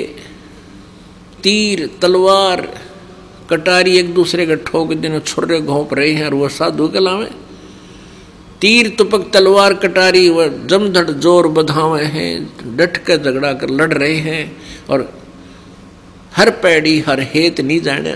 तीर तलवार कटारी एक दूसरे के ठोक दिन छुर्रे घोंप रहे हैं और वह साधु कहलावे। तीर तुपक तलवार कटारी वह जमधड़ जोर बधावे हैं, डट कर झगड़ा कर लड़ रहे हैं और हर पैड़ी हर हेत नहीं जाने,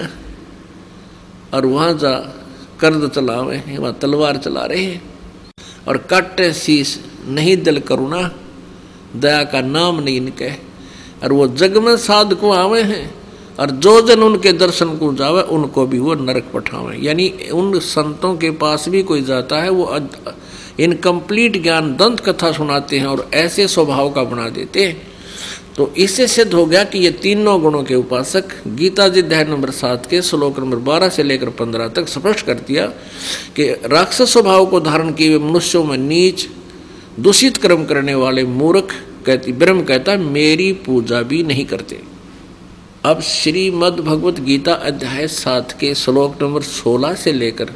और वहां जा कर्द चलावे हैं, वहां तलवार चला रहे हैं, और काटे शीस नहीं दिल करुणा, दया का नाम नहीं इनके, और वो जग में साध को आवे हैं, और जो जन उनके दर्शन को जावे उनको भी वो नरक पठावे। यानी उन संतों के पास भी कोई जाता है, वो इनकम्प्लीट ज्ञान दंत कथा सुनाते हैं और ऐसे स्वभाव का बना देते हैं। तो इससे सिद्ध हो गया कि ये तीनों गुणों के उपासक, गीता जी अध्याय नंबर सात के श्लोक नंबर बारह से लेकर पंद्रह तक स्पष्ट कर दिया कि राक्षस स्वभाव को धारण किए हुए मनुष्यों में नीच दूषित कर्म करने वाले मूर्ख, कहती ब्रह्म कहता है, मेरी पूजा भी नहीं करते। अब श्रीमद् भगवत गीता अध्याय सात के श्लोक नंबर सोलह से लेकर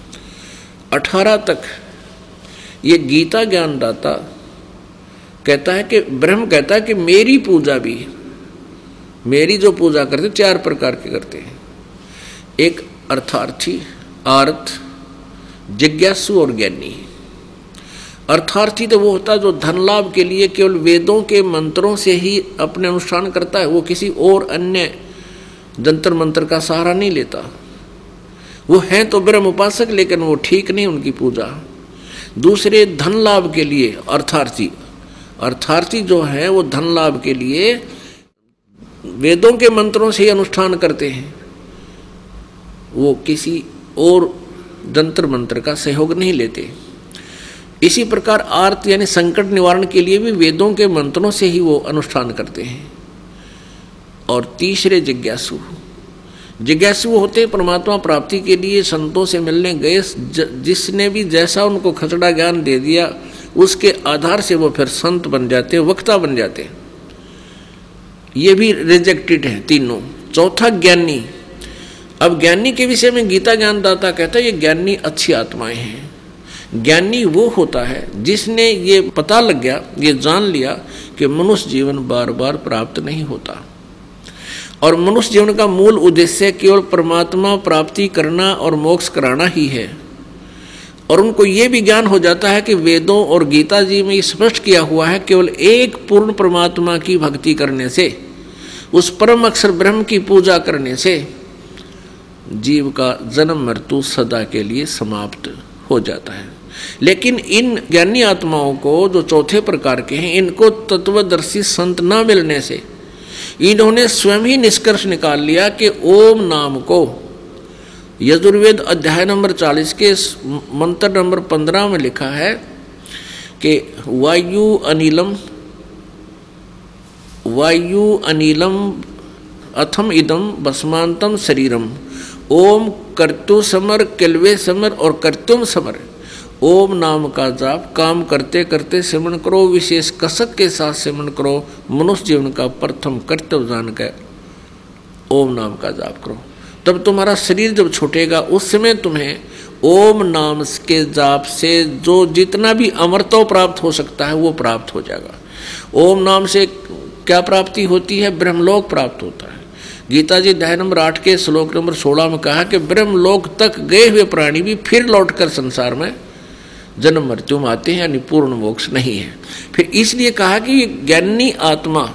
अठारह तक ये गीता ज्ञानदाता कहता है कि ब्रह्म कहता है कि मेरी पूजा भी, मेरी जो पूजा करते चार प्रकार के करते हैं। एक अर्थार्थी, आर्थ, जिज्ञासु और ज्ञानी। अर्थार्थी तो वो होता है जो धन लाभ के लिए केवल वेदों के मंत्रों से ही अपने अनुष्ठान करता है, वो किसी और अन्य जंतर मंत्र का सहारा नहीं लेता। वो हैं तो ब्रह्म उपासक, लेकिन वो ठीक नहीं उनकी पूजा। दूसरे धन लाभ के लिए अर्थार्थी, अर्थार्थी जो है वो धन लाभ के लिए वेदों के मंत्रों से ही अनुष्ठान करते हैं, वो किसी और जंतर मंत्र का सहयोग नहीं लेते। इसी प्रकार आर्त यानी संकट निवारण के लिए भी वेदों के मंत्रों से ही वो अनुष्ठान करते हैं। और तीसरे जिज्ञासु, जिज्ञासु होते हैं परमात्मा प्राप्ति के लिए संतों से मिलने गए, जिसने भी जैसा उनको खसड़ा ज्ञान दे दिया उसके आधार से वो फिर संत बन जाते हैं, वक्ता बन जाते हैं। ये भी रिजेक्टेड है तीनों। चौथा ज्ञानी। अब ज्ञानी के विषय में गीता ज्ञानदाता कहता है ये ज्ञानी अच्छी आत्माएं हैं। ज्ञानी वो होता है जिसने ये पता लग गया, ये जान लिया कि मनुष्य जीवन बार बार प्राप्त नहीं होता और मनुष्य जीवन का मूल उद्देश्य केवल परमात्मा प्राप्ति करना और मोक्ष कराना ही है। और उनको ये भी ज्ञान हो जाता है कि वेदों और गीता जी में स्पष्ट किया हुआ है केवल एक पूर्ण परमात्मा की भक्ति करने से, उस परम अक्षर ब्रह्म की पूजा करने से जीव का जन्म मृत्यु सदा के लिए समाप्त हो जाता है। लेकिन इन ज्ञानी आत्माओं को जो चौथे प्रकार के हैं, इनको तत्वदर्शी संत न मिलने से इन्होंने स्वयं ही निष्कर्ष निकाल लिया कि ओम नाम को यजुर्वेद अध्याय नंबर चालीस के मंत्र नंबर पंद्रह में लिखा है कि वायु अनिलम वायु अनिलम अथम इदम भस्मांतम शरीरम ओम कर्तु समर किलवे समर और कर्तुम समर। ओम नाम का जाप काम करते करते सिमरण करो, विशेष कसक के साथ सिमरण करो, मनुष्य जीवन का प्रथम कर्तव्य जानकर ओम नाम का जाप करो। तब तुम्हारा शरीर जब छूटेगा उस समय तुम्हें ओम नाम के जाप से जो जितना भी अमरत्व प्राप्त हो सकता है वो प्राप्त हो जाएगा। ओम नाम से क्या प्राप्ति होती है? ब्रह्मलोक प्राप्त होता है। गीता जी अध्याय नंबर आठ के श्लोक नंबर सोलह में कहा कि ब्रह्मलोक तक गए हुए प्राणी भी फिर लौटकर संसार में जन्म मृत्यु में आते हैं, यानी पूर्ण मोक्ष नहीं है। फिर इसलिए कहा कि ये ज्ञानी आत्मा,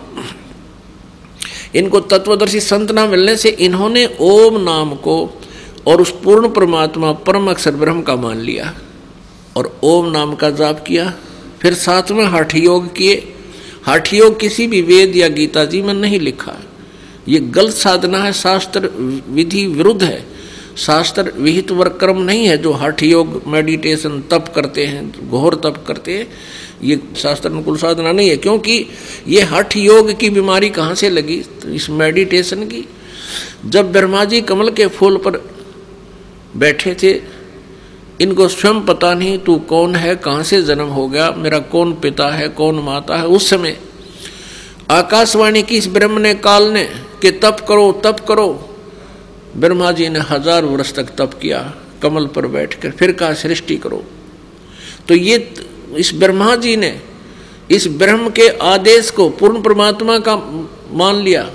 इनको तत्वदर्शी संत ना मिलने से इन्होंने ओम नाम को और उस पूर्ण परमात्मा परम अक्षर ब्रह्म का मान लिया और ओम नाम का जाप किया। फिर साथ में हठ योग किए। हठ योग किसी भी वेद या गीता जी में नहीं लिखा, ये गलत साधना है, शास्त्र विधि विरुद्ध है, शास्त्र विहित वर्क्रम नहीं है। जो हठ योग मेडिटेशन तप करते हैं, घोर तप करते हैं, ये शास्त्र अनुकूल साधना नहीं है। क्योंकि ये हठ योग की बीमारी कहाँ से लगी? तो इस मेडिटेशन की। जब ब्रह्मा जी कमल के फूल पर बैठे थे, इनको स्वयं पता नहीं तू कौन है, कहाँ से जन्म हो गया, मेरा कौन पिता है, कौन माता है। उस समय आकाशवाणी की इस ब्रह्म ने, काल ने कि तप करो तप करो। ब्रह्मा जी ने हजार वर्ष तक तप किया कमल पर बैठकर, फिर कहा सृष्टि करो। तो ये इस ब्रह्मा जी ने इस ब्रह्म के आदेश को पूर्ण परमात्मा का मान लिया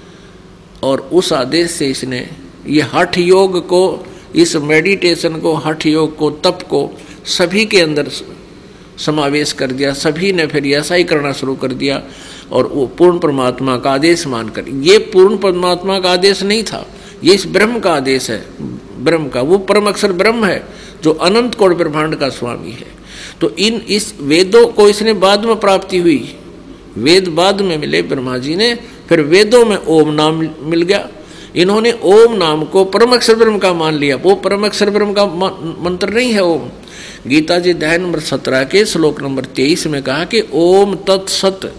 और उस आदेश से इसने ये हठ योग को, इस मेडिटेशन को, हठ योग को, तप को सभी के अंदर समावेश कर दिया। सभी ने फिर ऐसा ही करना शुरू कर दिया और वो पूर्ण परमात्मा का आदेश मानकर। ये पूर्ण परमात्मा का आदेश नहीं था, ये इस ब्रह्म का आदेश है। ब्रह्म का वो परम अक्षर ब्रह्म है जो अनंत कोटि ब्रह्मांड का स्वामी है। तो इन इस वेदों को इसने बाद में प्राप्ति हुई, वेद बाद में मिले ब्रह्मा जी ने, फिर वेदों में ओम नाम मिल गया। इन्होंने ओम नाम को परम अक्षर ब्रह्म का मान लिया। वो परम अक्षर ब्रह्म का मंत्र नहीं है ओम। गीता जी अध्याय नंबर सत्रह के श्लोक नंबर तेईस में कहा कि ओम तत्सत,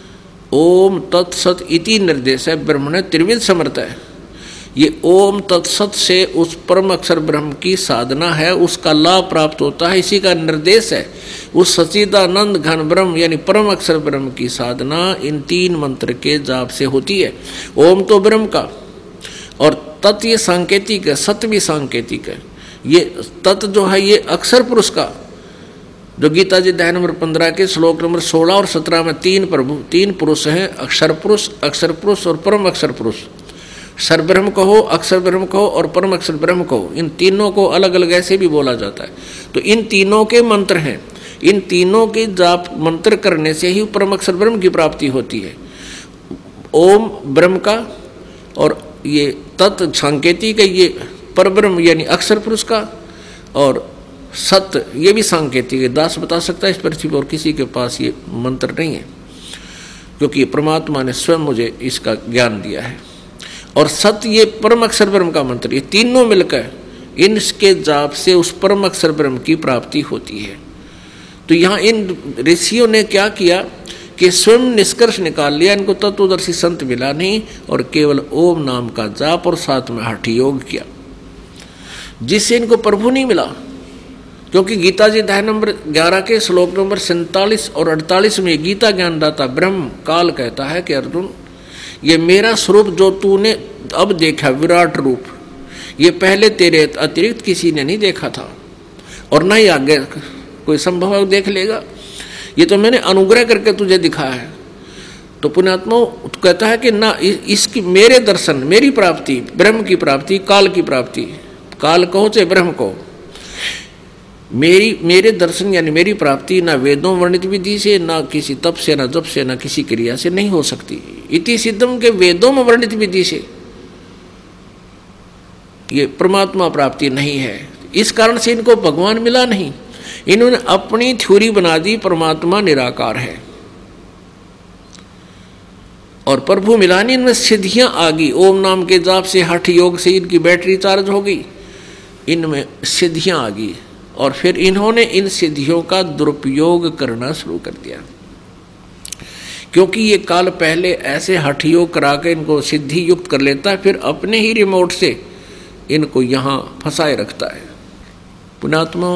ओम तत्सत इति निर्देश है। ब्रह्म ने त्रिविध समर्थ है। ये ओम तत्सत से उस परम अक्षर ब्रह्म की साधना है, उसका लाभ प्राप्त होता है, इसी का निर्देश है। उस सच्चिदानंद घन ब्रह्म यानी परम अक्षर ब्रह्म की साधना इन तीन मंत्र के जाप से होती है। ओम तो ब्रह्म का और तत् ये सांकेतिक है, सत भी सांकेतिक है। ये तत् जो है ये अक्षर पुरुष का, जो गीता जी अध्याय नंबर पंद्रह के श्लोक नंबर सोलह और सत्रह में तीन प्रभु तीन पुरुष हैं, अक्षर पुरुष, अक्षर पुरुष और परम अक्षर पुरुष। सर ब्रह्म कहो, अक्षर ब्रह्म कहो और परम अक्षर ब्रह्म कहो, इन तीनों को अलग अलग ऐसे भी बोला जाता है। तो इन तीनों के मंत्र हैं, इन तीनों के जाप मंत्र करने से ही परम अक्षर ब्रह्म की प्राप्ति होती है। ओम ब्रह्म का और ये तत् सांकेतिक है, ये परब्रह्म यानी अक्षर पुरुष का, और सत्य ये भी सांकेतिक है। दास बता सकता है इस पृथ्वी पर किसी के पास ये मंत्र नहीं है, क्योंकि परमात्मा ने स्वयं मुझे इसका ज्ञान दिया है। और सत्य ये परम अक्षर ब्रह्म का मंत्र, ये तीनों मिलकर इनके जाप से उस परम अक्षर ब्रह्म की प्राप्ति होती है। तो यहाँ इन ऋषियों ने क्या किया कि स्वयं निष्कर्ष निकाल लिया, इनको तत्वदर्शी संत मिला नहीं और केवल ओम नाम का जाप और साथ में हठ योग किया, जिससे इनको प्रभु नहीं मिला। क्योंकि गीता जी अध्याय नंबर ग्यारह के श्लोक नंबर सैंतालीस और अड़तालीस में गीता ज्ञानदाता ब्रह्म काल कहता है कि अर्जुन, ये मेरा स्वरूप जो तूने अब देखा, विराट रूप, ये पहले तेरे अतिरिक्त किसी ने नहीं देखा था और ना ही आगे कोई संभव देख लेगा। ये तो मैंने अनुग्रह करके तुझे दिखाया है। तो पुण्यात्मा कहता है कि ना इसकी मेरे दर्शन, मेरी प्राप्ति, ब्रह्म की प्राप्ति, काल की प्राप्ति, काल कहो चाहे ब्रह्म कहो, मेरी मेरे दर्शन यानी मेरी प्राप्ति ना वेदों वर्णित विधि से, ना किसी तप से, ना जप से, ना किसी क्रिया से नहीं हो सकती। इति सिद्धम के वेदों में वर्णित विधि से ये परमात्मा प्राप्ति नहीं है। इस कारण से इनको भगवान मिला नहीं। इन्होंने अपनी थ्योरी बना दी परमात्मा निराकार है और प्रभु मिला नहीं। इनमें सिद्धियां आ गई, ओम नाम के जाप से, हठ योग से इनकी बैटरी चार्ज हो गई, इनमें सिद्धियां आ गई और फिर इन्होंने इन सिद्धियों का दुरुपयोग करना शुरू कर दिया। क्योंकि ये काल पहले ऐसे हठ योग करा के इनको सिद्धि युक्त कर लेता है, फिर अपने ही रिमोट से इनको यहाँ फंसाए रखता है। पुण्यात्मा,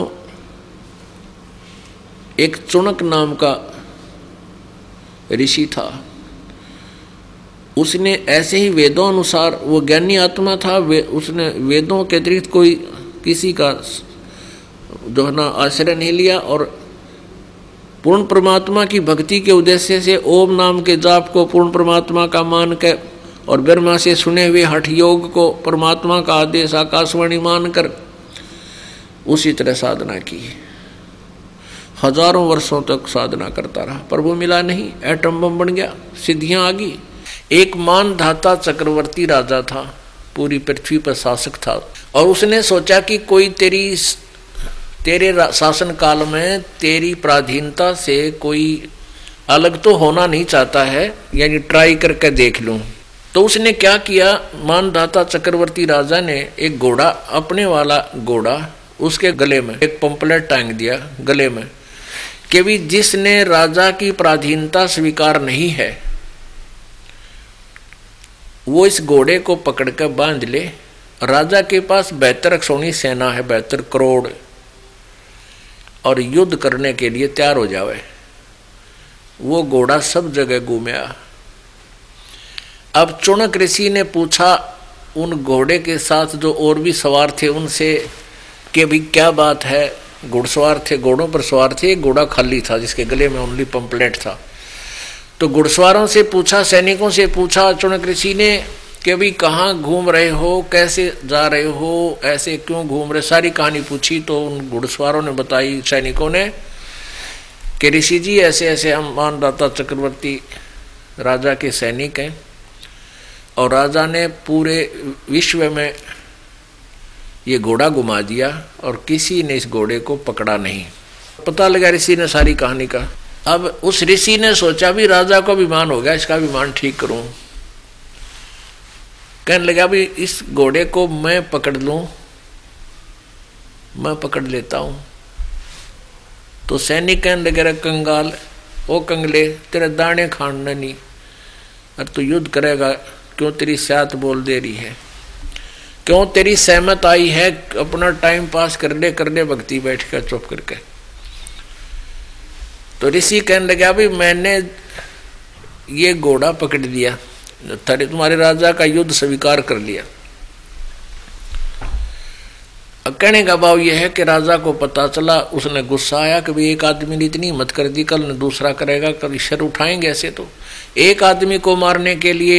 एक चुनक नाम का ऋषि था, उसने ऐसे ही वेदों अनुसार, वो ज्ञानी आत्मा था, वे, उसने वेदों के अतिरिक्त कोई किसी का जो है ना आश्रय नहीं लिया, और पूर्ण परमात्मा की भक्ति के उद्देश्य से ओम नाम के जाप को पूर्ण परमात्मा का मान के और ब्रह्मा से सुने हुए हठ योग को परमात्मा का आदेश आकाशवाणी मानकर उसी तरह साधना की। हजारों वर्षों तक साधना करता रहा, प्रभु मिला नहीं, एटम बम बन गया, सिद्धियां आ गई। एक मानधाता चक्रवर्ती राजा था, पूरी पृथ्वी पर शासक था, और उसने सोचा कि कोई तेरी तेरे शासन काल में तेरी पराधीनता से कोई अलग तो होना नहीं चाहता है, यानी ट्राई करके देख लूं। तो उसने क्या किया, मानधाता चक्रवर्ती राजा ने एक घोड़ा, अपने वाला घोड़ा, उसके गले में एक पंपलेट टांग दिया गले में कि भी जिसने राजा की पराधीनता स्वीकार नहीं है वो इस घोड़े को पकड़ कर बांध ले। राजा के पास बहत्तर अक्षौणी सेना है, बहत्तर करोड़, और युद्ध करने के लिए तैयार हो जावे। वो घोड़ा सब जगह घूमया। अब चुनक ऋषि ने पूछा उन घोड़े के साथ जो और भी सवार थे उनसे कि भाई क्या बात है, घुड़सवार थे, घोड़ों पर सवार थे, घोड़ा खाली था जिसके गले में ओनली पंपलेट था। तो घुड़सवारों से पूछा, सैनिकों से पूछा चुनक ऋषि ने कि भाई कहाँ घूम रहे हो, कैसे जा रहे हो, ऐसे क्यों घूम रहे, सारी कहानी पूछी। तो उन घुड़सवारों ने बताई, सैनिकों ने, कि ऋषि जी ऐसे ऐसे हम मानधाता चक्रवर्ती राजा के सैनिक हैं, और राजा ने पूरे विश्व में ये घोड़ा घुमा दिया और किसी ने इस घोड़े को पकड़ा नहीं। पता लगा ऋषि ने सारी कहानी का। अब उस ऋषि ने सोचा भी राजा को अभिमान हो गया, इसका अभिमान ठीक करूं। कहने लगा भी इस घोड़े को मैं पकड़ लूं, मैं पकड़ लेता हूं। तो सैनिक कहने लगे, कंगाल, ओ कंगले, तेरे दाने खाने नहीं, और तू युद्ध करेगा, क्यों तेरी स्यात बोल दे रही है, क्यों तेरी सहमत आई है, अपना टाइम पास कर ले कर ले भक्ति बैठ कर चुप करके। तो ऋषि कहने लगा भी मैंने ये घोड़ा पकड़ लिया, तेरे तुम्हारे राजा का युद्ध स्वीकार कर लिया। कहने का भाव यह है कि राजा को पता चला, उसने गुस्सा आया कि भाई एक आदमी ने इतनी हिम्मत कर दी, कल दूसरा करेगा, कल शर उठाएंगे। ऐसे तो एक आदमी को मारने के लिए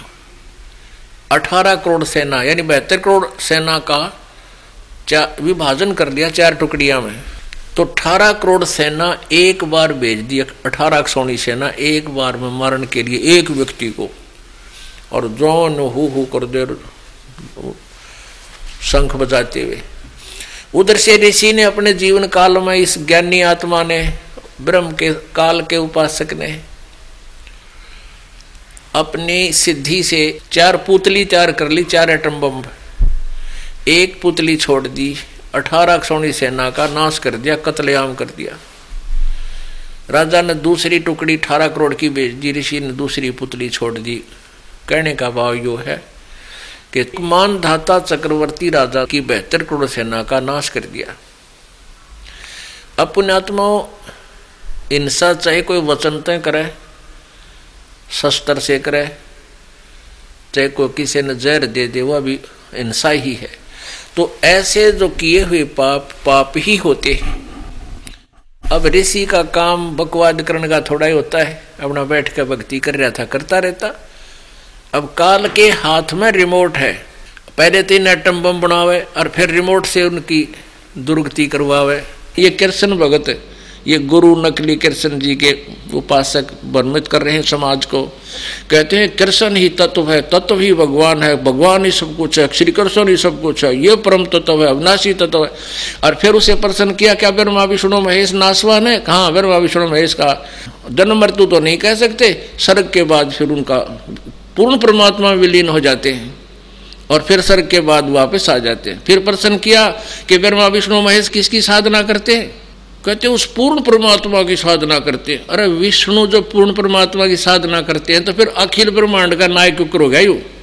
अठारह करोड़ सेना यानी बहत्तर करोड़ सेना का विभाजन कर दिया चार टुकड़िया में। तो अठारह करोड़ सेना एक बार भेज दी, अठारह अक्षौणी सेना एक बार में मारने के लिए एक व्यक्ति को, और जौन हु हु कर दे शंख बजाते हुए। उधर से ऋषि ने अपने जीवन काल में, इस ज्ञानी आत्मा ने, ब्रह्म के काल के उपासक ने अपनी सिद्धि से चार पुतली तैयार कर ली, चार एटम बम, एक पुतली छोड़ दी, अठारह अक्षौणी सेना का नाश कर दिया, कत्लेआम कर दिया। राजा ने दूसरी टुकड़ी अठारह करोड़ की भेज दी, ऋषि ने दूसरी पुतली छोड़ दी। कहने का भाव यो है कि मानधाता चक्रवर्ती राजा की बहत्तर करोड़ सेना का नाश कर दिया। अब पुण्यात्माओं, हिंसा चाहे कोई वचन तय करे, शस्त्र से करे, चाहे कोई किसी ने जहर दे दे, वह भी हिंसा ही है। तो ऐसे जो किए हुए पाप पाप ही होते हैं। अब ऋषि का काम बकवाद करने का थोड़ा ही होता है, अपना बैठ कर भक्ति कर रहा था, करता रहता। अब काल के हाथ में रिमोट है, पहले तीन एटम बम बनावे और फिर रिमोट से उनकी दुर्गति करवावे। ये कृष्ण भगत, ये गुरु नकली कृष्ण जी के उपासक भ्रमित कर रहे हैं समाज को। कहते हैं कृष्ण ही तत्व है, तत्व ही भगवान है, भगवान ही सब कुछ है, श्री कृष्ण ही सब कुछ है, ये परम तत्व है, अविनाशी तत्व है। और फिर उसे प्रश्न किया, क्या ब्रह्मा विष्णु महेश नासवान है? हाँ, ब्रह्मा विष्णु महेश का जन्म मृत्यु तो नहीं कह सकते, स्वर्ग के बाद फिर उनका पूर्ण परमात्मा में विलीन हो जाते हैं और फिर स्वर्ग के बाद वापस आ जाते हैं। फिर प्रश्न किया कि ब्रह्मा विष्णु महेश किसकी साधना करते हैं? कहते उस पूर्ण परमात्मा की साधना करते हैं। अरे विष्णु जो पूर्ण परमात्मा की साधना करते हैं तो फिर अखिल ब्रह्मांड का नायक क्यों हो गया यू?